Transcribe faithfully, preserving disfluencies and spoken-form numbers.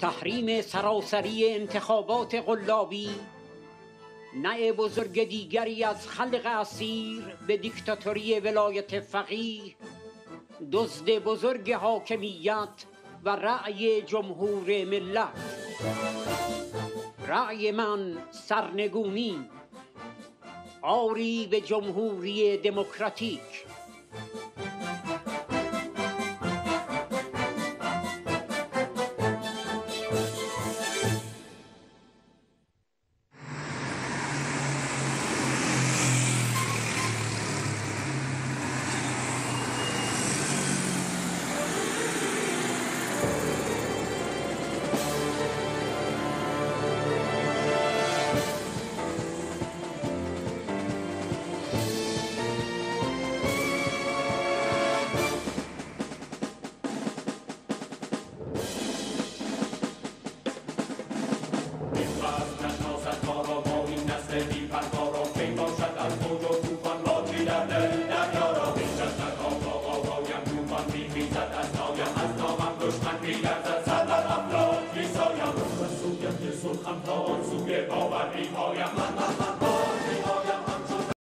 تحریم سراسری انتخابات قلابی نوع بزرگ دیگری از خلق اسیر به دیکتاتوری ولایت فقیه، دزد بزرگ حاکمیت و رأی جمهور ملت. رأی من سرنگونی، آری به جمهوری دموکراتیک. سوی باوری پایم